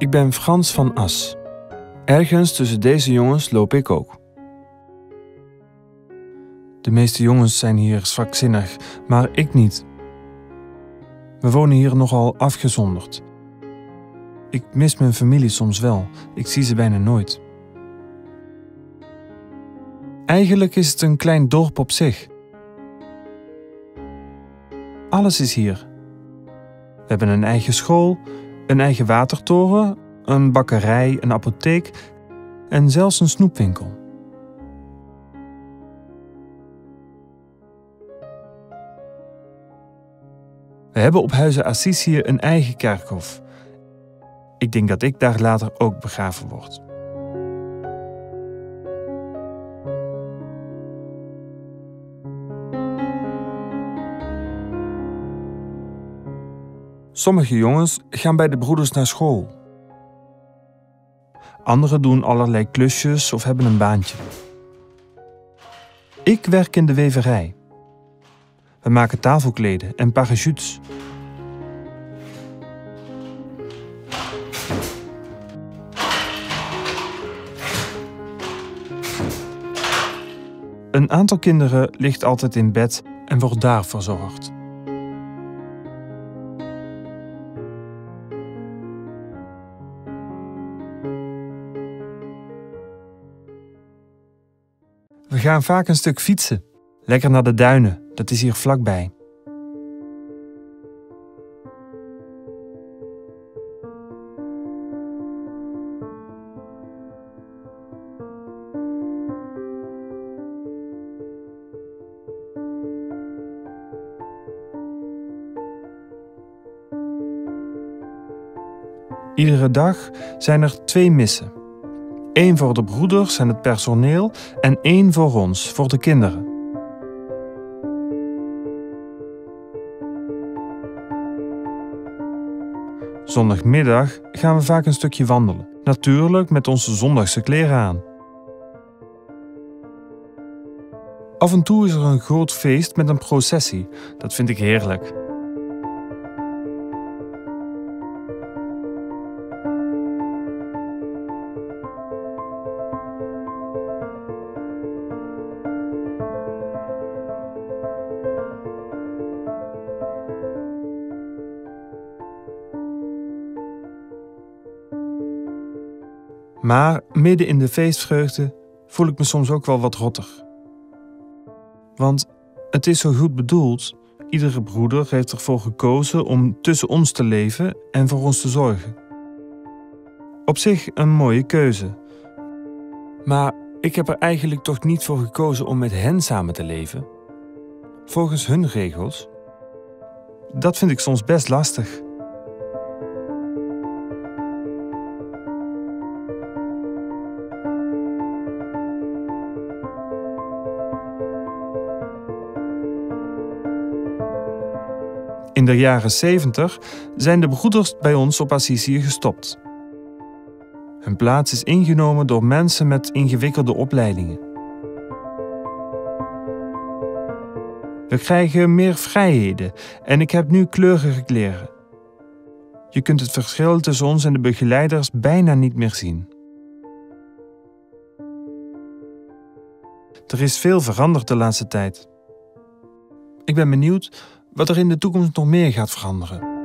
Ik ben Frans van As. Ergens tussen deze jongens loop ik ook. De meeste jongens zijn hier zwakzinnig, maar ik niet. We wonen hier nogal afgezonderd. Ik mis mijn familie soms wel, ik zie ze bijna nooit. Eigenlijk is het een klein dorp op zich. Alles is hier. We hebben een eigen school, een eigen watertoren, een bakkerij, een apotheek en zelfs een snoepwinkel. We hebben op Huize Assisië een eigen kerkhof. Ik denk dat ik daar later ook begraven word. Sommige jongens gaan bij de broeders naar school. Anderen doen allerlei klusjes of hebben een baantje. Ik werk in de weverij. We maken tafelkleden en parachutes. Een aantal kinderen ligt altijd in bed en wordt daar verzorgd. We gaan vaak een stuk fietsen. Lekker naar de duinen, dat is hier vlakbij. Iedere dag zijn er 2 missen. 1 voor de broeders en het personeel en 1 voor ons, voor de kinderen. Zondagmiddag gaan we vaak een stukje wandelen. Natuurlijk met onze zondagse kleren aan. Af en toe is er een groot feest met een processie. Dat vind ik heerlijk. Maar midden in de feestvreugde voel ik me soms ook wel wat rottig. Want het is zo goed bedoeld, iedere broeder heeft ervoor gekozen om tussen ons te leven en voor ons te zorgen. Op zich een mooie keuze. Maar ik heb er eigenlijk toch niet voor gekozen om met hen samen te leven. Volgens hun regels. Dat vind ik soms best lastig. In de jaren 70 zijn de broeders bij ons op Assisië gestopt. Hun plaats is ingenomen door mensen met ingewikkelde opleidingen. We krijgen meer vrijheden en ik heb nu kleurige kleren. Je kunt het verschil tussen ons en de begeleiders bijna niet meer zien. Er is veel veranderd de laatste tijd. Ik ben benieuwd wat er in de toekomst nog meer gaat veranderen.